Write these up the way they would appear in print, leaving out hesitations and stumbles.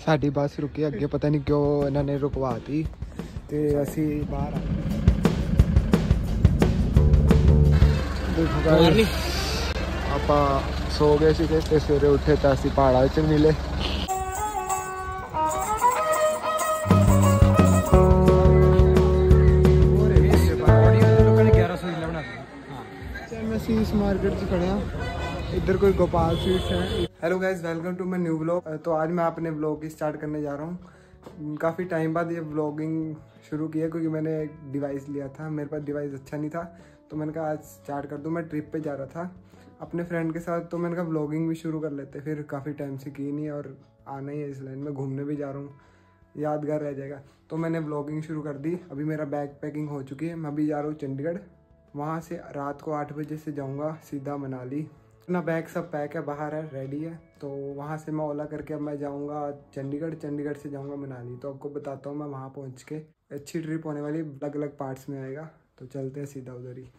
साडी बस रुकी अगे, पता नहीं क्यों इन्होंने रुकवाती ते असी बाहर आ गए। ਆਪਾਂ सो गए थे ते सवेरे उठे तो असी पहाड़ा च मिले। ਅਸੀਂ इस मार्केट से खड़े हैं, इधर कोई गोपाल स्वीट्स है। Hello guys, welcome to my new vlog. तो आज मैं अपने व्लॉग की स्टार्ट करने जा रहा हूँ। काफ़ी टाइम बाद ये व्लॉगिंग शुरू किया क्योंकि मैंने एक डिवाइस लिया था, मेरे पास डिवाइस अच्छा नहीं था तो मैंने कहा आज स्टार्ट कर दूँ। मैं ट्रिप पे जा रहा था अपने फ्रेंड के साथ, तो मैंने कहा व्लॉगिंग भी शुरू कर लेते। फिर काफ़ी टाइम से की नहीं और आना ही है इस लाइन में, घूमने भी जा रहा हूँ, यादगार रह जाएगा। तो मैंने व्लॉगिंग शुरू कर दी। अभी मेरा बैग पैकिंग हो चुकी है, मैं अभी जा रहा हूँ चंडीगढ़। वहाँ से रात को 8 बजे से जाऊँगा सीधा मनाली। अपना बैग सब पैक है, बाहर है, रेडी है। तो वहाँ से मैं ओला करके अब मैं जाऊँगा चंडीगढ़, चंडीगढ़ से जाऊँगा मनाली। तो आपको बताता हूँ मैं वहाँ पहुँच के। अच्छी ट्रिप होने वाली, अलग अलग पार्ट्स में आएगा, तो चलते हैं सीधा उधर ही।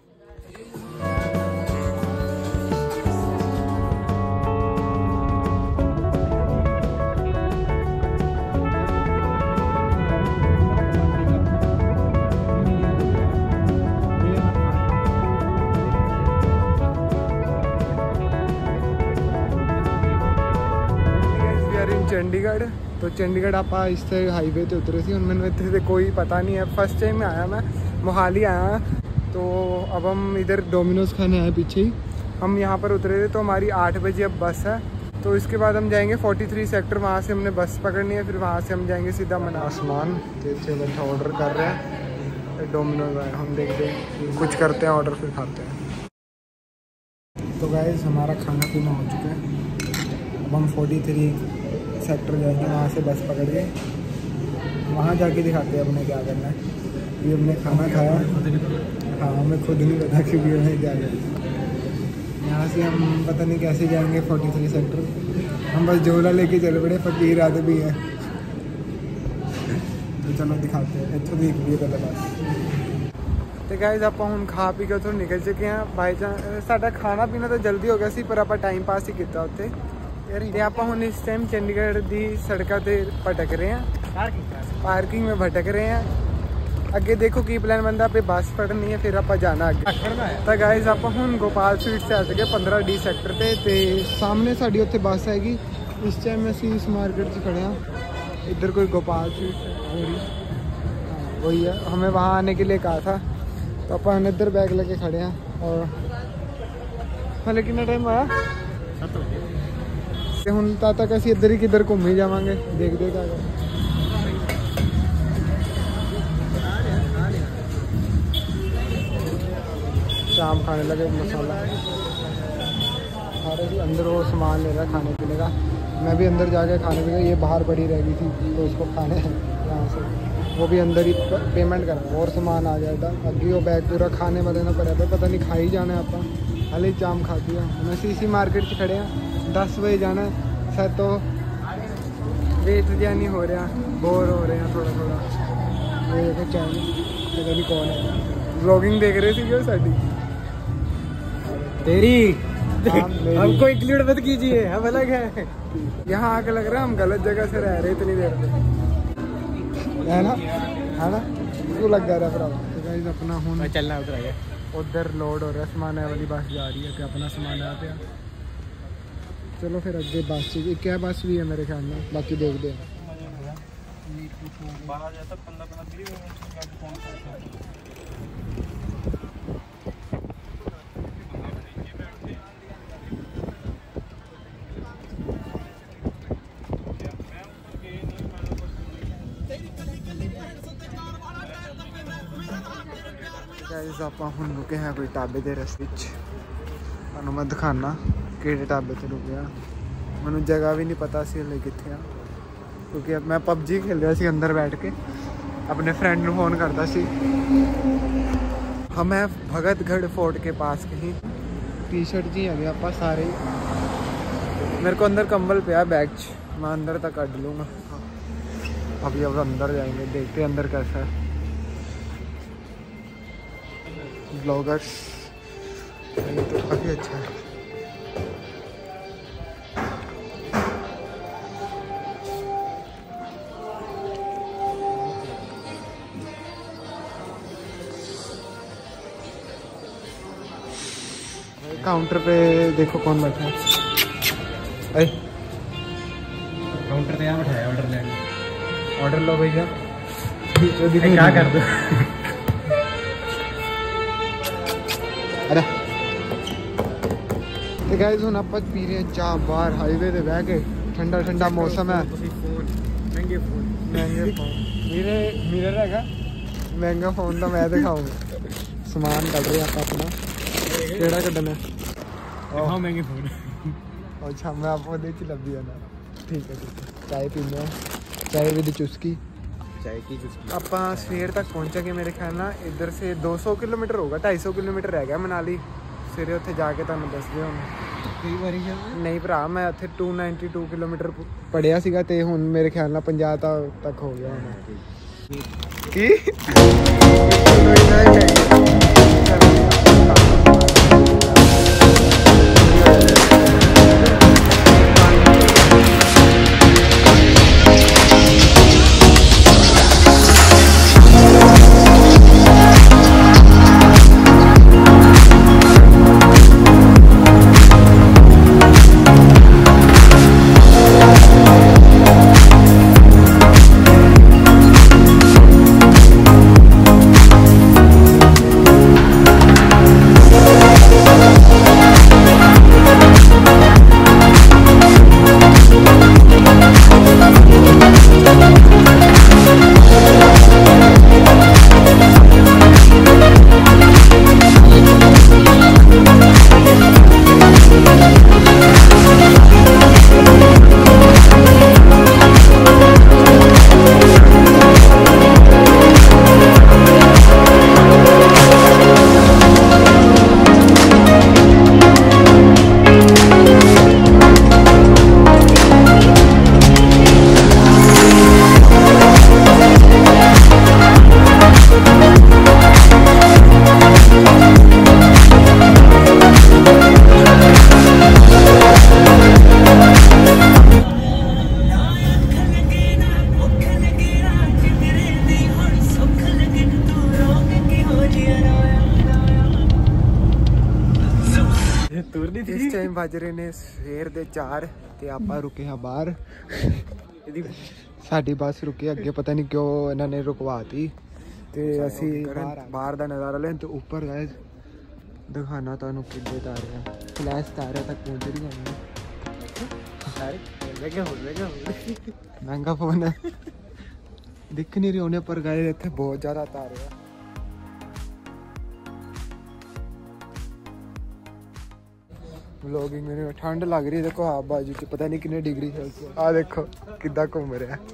चंडीगढ़ तो चंडीगढ़ आप इस हाईवे पे उतरे थे, उनमें इतने से कोई पता नहीं है। फर्स्ट टाइम में आया मैं, मोहाली आया। तो अब हम इधर डोमिनोज खाने आए पीछे ही। हम यहाँ पर उतरे थे तो हमारी 8 बजे अब बस है। तो इसके बाद हम जाएंगे 43 सेक्टर, वहाँ से हमने बस पकड़नी है। फिर वहाँ से हम जाएंगे सीधा मनाली। आसमान बैठा ऑर्डर कर रहे हैं डोमिनोज आए, हम देखते हैं कुछ करते हैं ऑर्डर, फिर खाते हैं। तो गाइस हमारा खाना पीना हो चुका है। अब हम 43 सेक्टर जाएंगे, वहाँ से बस पकड़ के वहाँ जाके दिखाते हैं अपने क्या करना है। ये हमने खाना खाया, हाँ हमें खुद नहीं पता क्योंकि हमें क्या करना है। यहाँ से हम पता नहीं कैसे जाएंगे 43 सेक्टर। हम बस झोला लेके चल पड़े, फकीर आते भी हैं। तो चलो दिखाते हैं, अच्छा देख लिए पहले बस। तो गाइस आप हम खा पी के तो निकल चुके हैं। बाई चांस साडा खाना पीना तो जल्दी हो गया सी, पर आप टाइम पास ही किया उत्ते। ਤੇ ਆਪਾਂ ਹੁਣ इस टाइम चंडीगढ़ ਦੀ सड़कों ਤੇ भटक रहे हैं, पार्किंग में भटक रहे हैं। ਅੱਗੇ देखो की प्लान बनता, पे बस पकड़नी है, फिर ਆਪਾਂ जाना ਅੱਗੇ। ਤਾਂ गाइस ਆਪਾਂ ਹੁਣ गोपाल स्वीट से आ चुके 15D सेक्टर ਤੇ सामने साड़ी ਉੱਥੇ ਬੱਸ आएगी। इस टाइम ਅਸੀਂ इस मार्केट से खड़े हैं, इधर कोई गोपाल स्वीट वही है, हमें वहाँ आने के लिए कहा था। तो अपन इधर बैग लेके खड़े हैं और हले कितना टाइम आया 7 बजे। ਹੁਣ तक ਅਸੀਂ ਇੱਧਰ ਹੀ ਕਿੱਧਰ ਘੁੰਮ ਹੀ ਜਾਵਾਂਗੇ, ਦੇਖਦੇ क्या कर। शाम खाने लगे मसाला सारे अंदर, वो सामान ले रहा है खाने पीने का। मैं भी अंदर जाके खाने पीने, ये बाहर पड़ी रह गई थी तो उसको खाने यहाँ से वो भी अंदर ही पेमेंट करा और सामान आ गया था। अभी वो बैग पूरा खाने में देना पड़ा था, पता नहीं खा ही जाना है आप। हाले जाम खाती है। हम इसी मार्केट से खड़े हैं, 10 बजे जाना सर। तो वेट जहा नहीं हो रहा, बोर हो रहे हैं थोड़ा थोड़ा। वो देखो चैनल पता नहीं कौन है, व्लॉगिंग देख रहे थे जो साड़ी तेरी। हमको इंक्लूड मत कीजिए, हम अलग है। यहाँ आके लग रहा है हम गलत जगह से रह रहे इतनी देर में, है ना क्यों लग जा रहा है। तो अपना हूँ चलना उधर लोड हो रहा है सामान, वाली बस जा रही है कि अपना सामान आ गया। चलो फिर अगे बस क्या बस भी है मेरे ख्याल में, बाकी देखते हैं। गाइस ਆਪਾਂ ਹੁਣ रुके हैं कोई ढाबे के रस्ते ਤੁਹਾਨੂੰ मैं दिखाना ਕਿਹੜੇ ਢਾਬੇ ਤੇ रुके। ਮੈਨੂੰ जगह भी नहीं पता सी हले कित्थे आ, क्योंकि अब मैं PUBG खेल रहा सी अंदर बैठ के, अपने फ्रेंड ਨੂੰ फोन करता सी। हम है भगतगढ़ फोर्ट के पास कहीं। टी शर्ट जी है आप सारे, मेरे को अंदर कंबल पिया बैग च, मैं अंदर तक कट लूँगा। अभी अब अंदर जाएंगे, देखते हैं अंदर कैसा है। ब्लॉगर्स तो काफ़ी अच्छा है। काउंटर पे देखो कौन बैठा है। काउंटर पे यहाँ बैठा है ऑर्डर लेने। ऑर्डर लो भैया। क्या कर दो। अरे तो गाइस हुण आपां पी रहे हैं चाह बाहर हाईवे ते बह के। ठंडा ठंडा मौसम है। महंगे फोन मेरे मिरर हैगा महंगा फोन तो मैं दिखाऊंगा। समान कट रहे आप अपना केड़ा कड्डना हाँ महंगे फोन। अच्छा मैं आप वो देख लभी है ना। ठीक है चाय पीने चाय विद चुस्की। चाय की चुस्की। ਆਪਾਂ ਸਵੇਰ तक पहुंचेंगे मेरे ख्याल ना। इधर से 200 किलोमीटर होगा 250 किलोमीटर रह गया मनाली। ਸਵੇਰੇ ਉੱਥੇ ਜਾ ਕੇ ਤੁਹਾਨੂੰ ਦੱਸਦੇ ਹਾਂ। ਕਈ ਵਾਰੀ ਨਹੀਂ ਭਰਾ ਮੈਂ ਉੱਥੇ 292 ਕਿਲੋਮੀਟਰ ਪੜਿਆ ਸੀਗਾ ਤੇ ਹੁਣ ਮੇਰੇ ਖਿਆਲ ਨਾਲ 50 ਤੱਕ ਹੋ ਗਿਆ ਹੋਣਾ। ਕੀ इस टाइम बज रहे ने सवेर दे 4 ਤੇ ਆਪਾਂ ਰੁਕੇ ਹਾਂ ਬਾਹਰ। ਇਹਦੀ ਸਾਡੀ ਬੱਸ ਰੁਕੀ ਅੱਗੇ ਪਤਾ ਨਹੀਂ ਕਿਉਂ ਇਹਨਾਂ ਨੇ ਰੁਕਵਾਤੀ ਤੇ ਅਸੀਂ ਬਾਹਰ ਦਾ ਨਜ਼ਾਰਾ ਲੈਣ ਤੇ ਉੱਪਰ ਗਾਇਸ ਦਿਖਾਣਾ ਤੁਹਾਨੂੰ ਕਿੱਦੇ ਤਾਰਿਆ ਫਲੈਸ਼ ਤਾਰਿਆ ਤੱਕ ਪਹੁੰਚ ਰਹੀ ਹੈ। ਸਾਰੇ महंगा फोन है दिख नहीं रही होने पर गए थे बहुत ज्यादा तारे है। व्लॉगिंग में ठंड लग रही है। देखो आप बाजू च पता नहीं कितने डिग्री सेल्सियस आ देखो किदा घूम रहा है।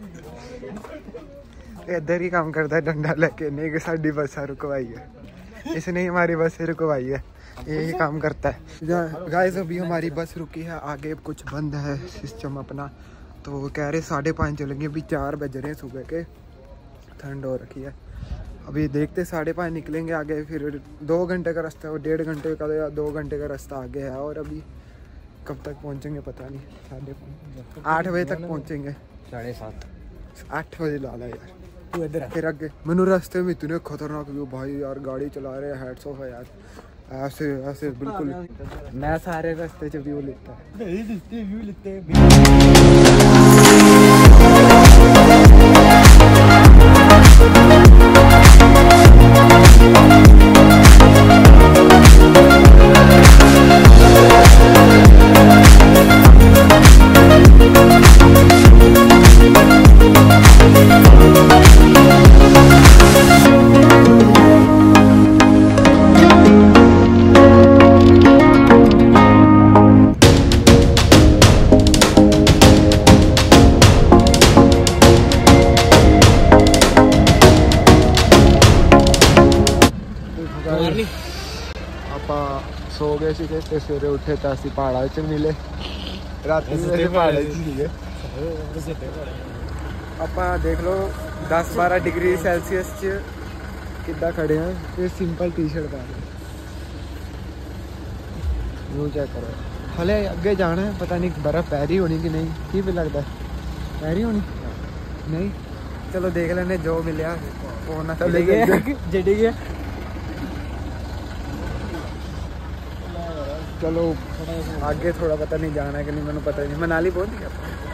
इधर ही काम करता है डंडा लेके नहीं कि साड़ी बस रुकवाई है इसने हमारी बस रुकवाई है यही काम करता है। गाइस अभी हमारी बस रुकी है आगे कुछ बंद है सिस्टम अपना तो कह रहे 5:30 चलेंगे। अभी 4 बज रहे हैं सुबह के ठंड हो रखी है। अभी देखते 5:30 निकलेंगे आगे फिर 2 घंटे का रास्ता है 1.5 घंटे का या 2 घंटे का रास्ता आगे है। और अभी कब तक पहुंचेंगे पता नहीं 8 बजे तक पहुंचेंगे 7:30 8 बजे ला ला यार तू इधर फिर आगे मैनू रास्ते में इतने खतरनाक व्यू भाई यार गाड़ी चला रहे हैं हेड्स ऑफ है यार ऐसे ऐसे बिल्कुल मैं सारे रास्ते च व्यू लेता ਆਪਾਂ ਸੋ ਗਏ ਸੀਗੇ ਤੇ ਸਵੇਰੇ ਉੱਠੇ ਤਾਂ ਅਸੀਂ ਪਹਾੜਾਂ 'ਚ ਮਿਲੇ ਰਾਤੀ ਵੀ ਪਹਾੜਾਂ 'ਚ ਸੀਗੇ। ਆਪਾਂ ਦੇਖ ਲਓ 10-12 ਡਿਗਰੀ ਸੈਲਸੀਅਸ 'ਚ ਕਿੱਦਾਂ ਖੜੇ ਆ ਤੇ ਸਿੰਪਲ ਟੀ-ਸ਼ਰਟ ਪਾ ਕੇ ਨੂੰ ਚੈੱਕ ਕਰੋ। ਹਲੇ ਅੱਗੇ ਜਾਣਾ ਹੈ ਪਤਾ ਨਹੀਂ ਬਰਫ਼ ਪੈ ਰਹੀ ਹੋਣੀ ਕਿ ਨਹੀਂ ਕੀ ਵੀ ਲੱਗਦਾ ਪੈ ਰਹੀ ਹੋਣੀ ਨਹੀਂ। ਚਲੋ ਦੇਖ ਲੈਂਦੇ ਜੋ ਮਿਲਿਆ ਉਹ ਨਾ ਚਲੇ ਗਏ ਜਿਹੜੀ ਗਿਆ चलो आगे थोड़ा पता नहीं जाना है कि नहीं, मैंने पता नहीं। मनाली पहुंच गया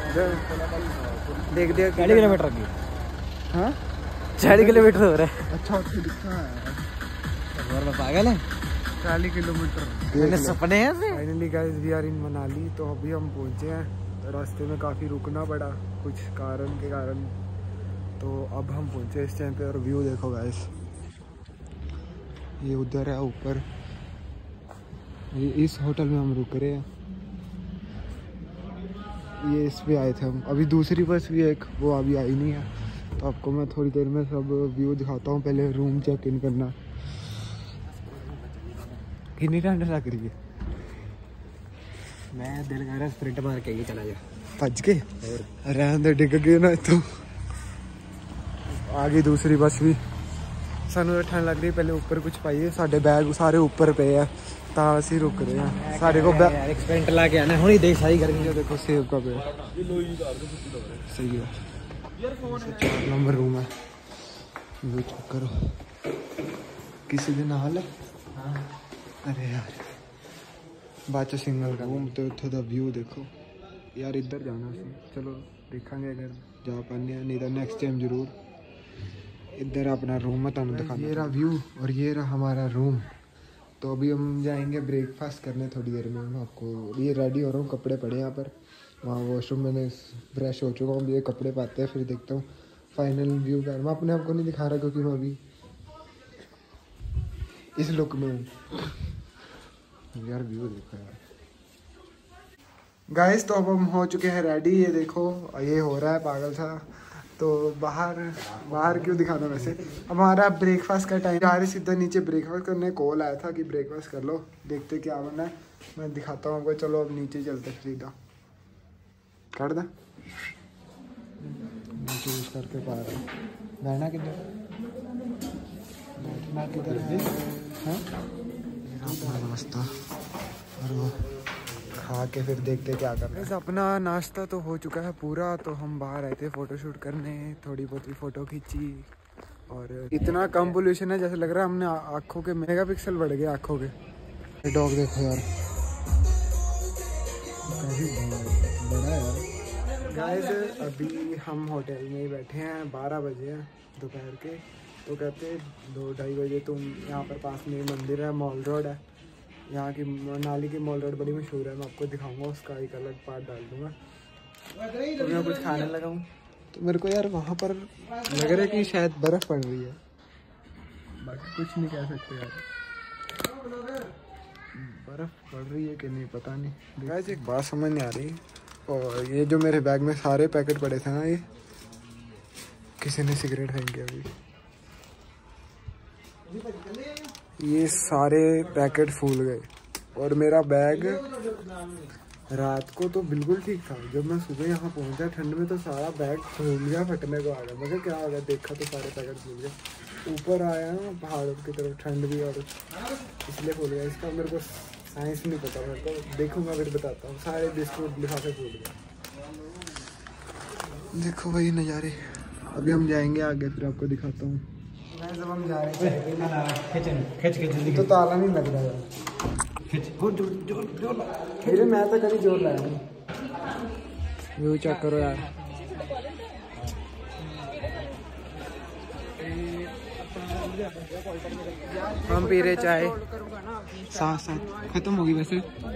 देख दिया 40 किलोमीटर की। हाँ 40 किलोमीटर हो रहा है। अच्छा उसको दिखा है पागल है 40 किलोमीटर। मैंने सपने हैं finally guys we are in Manali. तो अभी हम पहुंचे हैं, रास्ते में काफ़ी रुकना पड़ा कुछ कारण के कारण। तो अब हम पहुंचे इस टाइम पे और व्यू देखो गाइस, ये उधर है ऊपर, ये इस होटल में हम रुक रहे हैं। ये इस पे आए थे हम। अभी दूसरी बस भी एक वो अभी आई नहीं है, तो आपको मैं थोड़ी देर में सब व्यू दिखाता हूँ। पहले रूम चेक इन करना। कितनी ठंड लग रही है? मैं दिल कर रहा है स्प्रिंट मार के ही चला जा। भज के रहने दे, डिग गए ना तो। आगे दूसरी बस भी। सानू ठंड लग रही है, पहले ऊपर कुछ पाइए। साढ़े बैग सारे ऊपर पे है, ता असी रुक रहे हैं। सारे को यार स्प्रिंट ला के आना हुणी देख सारी गर्मी जो देखो सेब का पेड़ सही है। 4 नंबर रूम है, वो चेक करो। किसी दिन हाल है। अरे यार बाचो सिंगल का रूम तो थोड़ा व्यू देखो यार। इधर जाना सी, चलो देखेंगे अगर जा पाने, नहीं तो नेक्स्ट टाइम जरूर। इधर अपना रूम है, तुम दिखाना। ये रहा व्यू और ये रहा हमारा रूम। तो अभी हम जाएंगे ब्रेकफास्ट करने थोड़ी देर में। मैं आपको ये रेडी हो रहा हूँ, कपड़े पड़े यहाँ पर। वहाँ वॉशरूम मैंने फ्रेश हो चुका हूँ, ये कपड़े पाते हैं फिर देखता हूँ फाइनल व्यू का। मैं अपने आप को नहीं दिखा रहा क्योंकि मैं अभी इस लुक में हूँ यार। व्यू देखो यार गाइस। तो अब हम हो चुके हैं रेडी। ये देखो ये हो रहा है पागल सा। तो बाहर क्यों दिखाना वैसे। अब हमारा ब्रेकफास्ट का टाइम, जा रहे सीधा नीचे ब्रेकफास्ट करने। कॉल आया था कि ब्रेकफास्ट कर लो, देखते क्या बना है, मैं दिखाता हूँ आपको। चलो अब नीचे चलते सीधा। कर दे चूज करके पा रहा हूँ बैठना किधर, बैठना किधर है। अपना नाश्ता और वो खा के फिर देखते क्या करना है। अपना नाश्ता तो हो चुका है पूरा। तो हम बाहर आए थे फ़ोटोशूट करने, थोड़ी बहुत ही फ़ोटो खींची। और इतना कम पोल्यूशन है जैसे लग रहा है हमने आँखों के मेगापिक्सल बढ़ गए आँखों के। डॉग देखो यार, काफ़ी बड़ा है यार। गाइस अभी हम होटल में ही बैठे हैं, 12 बजे हैं दोपहर के। तो कहते 2-2:30 बजे तुम यहाँ पर पास में मंदिर है, मॉल रोड है। यहाँ की मनाली की मॉल रोड बड़ी मशहूर है, मैं आपको दिखाऊंगा, उसका एक अलग पार्ट डाल दूँगा। तो मैं कुछ खाने लगा हूँ, तो मेरे को यार वहाँ पर लग रहा है कि शायद बर्फ़ पड़ रही है, बाकी कुछ नहीं कह सकते यार। बर्फ़ पड़ रही है कि नहीं पता नहीं। गाइस एक बात समझ नहीं आ रही, और ये जो मेरे बैग में सारे पैकेट पड़े थे ना, ये किसी ने सिगरेट फेंके अभी। ये सारे पैकेट फूल गए और मेरा बैग रात को तो बिल्कुल ठीक था। जब मैं सुबह यहाँ पहुँचा ठंड में तो सारा बैग फूल गया, फटने को आ गया। मगर क्या हो गया, देखा तो सारे पैकेट फूल गए। ऊपर आया ना पहाड़ों की तरफ, ठंड भी और इसलिए फूल गया। इसका मेरे को साइंस नहीं पता, मेरे को देखूंगा फिर बताता हूँ। सारे बिस्कुट लिफाफे फूल गए। देखो वही नज़ारे। अभी हम जाएंगे आगे, फिर आपको दिखाता हूँ। जब हम जा रहे हैं तो ताला नहीं लग रहा है। मेरे मैं तो कभी जोर लाया नहीं। व्यू चेक करो यार। हम पी रहे चाय साथ साथ, खत्म होगी वैसे।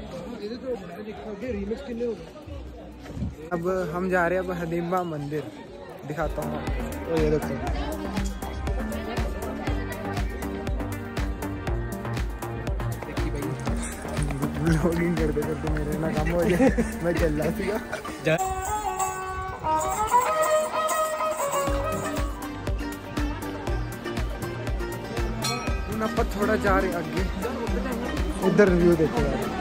अब हम जा रहे हैं अब हडिम्बा मंदिर, दिखाता हूँ। तो ये देखो व्लॉगिंग करते करते मेरे ना काम हो जाए। मैं चल रहा सीगा। थोड़ा जा रहे आगे, इधर रिव्यू देखो यार।